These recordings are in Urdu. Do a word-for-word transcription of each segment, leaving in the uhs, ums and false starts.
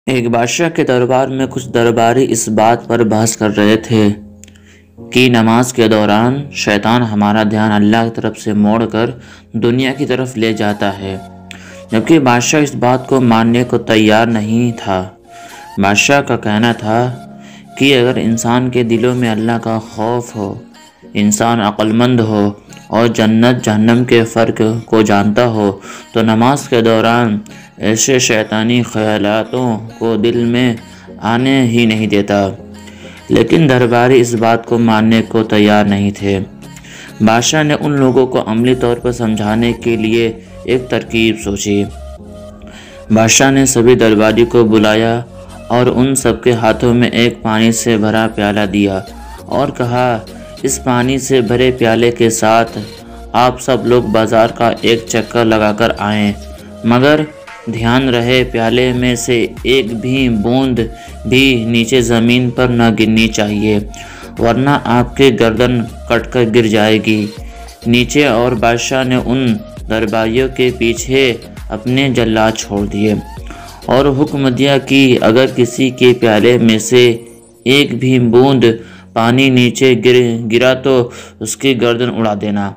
ایک بادشاہ کے دربار میں کچھ درباری اس بات پر بحث کر رہے تھے کہ نماز کے دوران شیطان ہمارا دھیان اللہ کی طرف سے موڑ کر دنیا کی طرف لے جاتا ہے، جبکہ بادشاہ اس بات کو ماننے کو تیار نہیں تھا۔ بادشاہ کا کہنا تھا کہ اگر انسان کے دلوں میں اللہ کا خوف ہو، انسان عقل مند ہو اور جنت جہنم کے فرق کو جانتا ہو تو نماز کے دوران ایسے شیطانی خیالاتوں کو دل میں آنے ہی نہیں دیتا۔ لیکن درباری اس بات کو ماننے کو تیار نہیں تھے۔ بادشاہ نے ان لوگوں کو عملی طور پر سمجھانے کے لیے ایک ترکیب سوچی۔ بادشاہ نے سبھی درباری کو بلایا اور ان سب کے ہاتھوں میں ایک پانی سے بھرا پیالہ دیا اور کہا، اس پانی سے بھرے پیالے کے ساتھ آپ سب لوگ بازار کا ایک چکر لگا کر آئیں، مگر دھیان رہے پیالے میں سے ایک بھی بوند بھی نیچے زمین پر نہ گرنی چاہیے، ورنہ آپ کی گردن کٹ کر گر جائے گی نیچے۔ اور بادشاہ نے ان درباریوں کے پیچھے اپنے جلاد چھوڑ دیے اور حکم دیا کہ اگر کسی کے پیالے میں سے ایک بھی بوند پانی نیچے گر گرا تو اس کی گردن اڑا دینا۔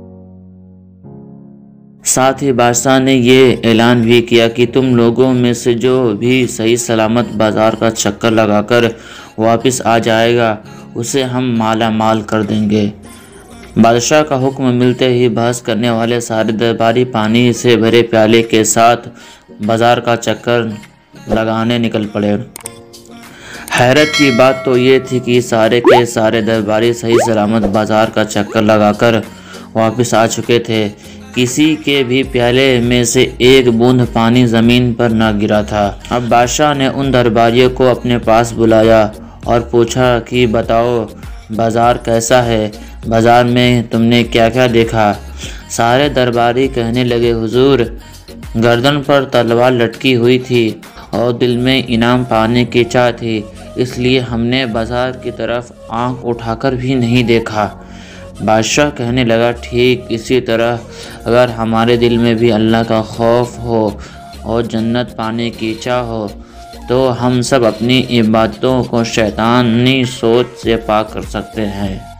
ساتھ ہی بادشاہ نے یہ اعلان بھی کیا کہ تم لوگوں میں سے جو بھی صحیح سلامت بازار کا چکر لگا کر واپس آ جائے گا اسے ہم مالا مال کر دیں گے۔ بادشاہ کا حکم ملتے ہی بحث کرنے والے سارے درباری پانی سے بھرے پیالے کے ساتھ بازار کا چکر لگانے نکل پڑے۔ حیرت کی بات تو یہ تھی کہ سارے کے سارے درباری صحیح سلامت بازار کا چکر لگا کر واپس آ چکے تھے، کسی کے بھی پیالے میں سے ایک بوند پانی زمین پر نہ گرا تھا۔ اب بادشاہ نے ان درباریوں کو اپنے پاس بلایا اور پوچھا کہ بتاؤ بازار کیسا ہے، بازار میں تم نے کیا کیا دیکھا؟ سارے درباری کہنے لگے، حضور گردن پر تلوار لٹکی ہوئی تھی اور دل میں انعام پانے کی چاہ تھی، اس لیے ہم نے بازار کی طرف آنکھ اٹھا کر بھی نہیں دیکھا۔ بادشاہ کہنے لگا، ٹھیک اسی طرح اگر ہمارے دل میں بھی اللہ کا خوف ہو اور جنت پانے کی چاہ ہو تو ہم سب اپنی عبادتوں کو شیطانی سوچ سے پاک کر سکتے ہیں۔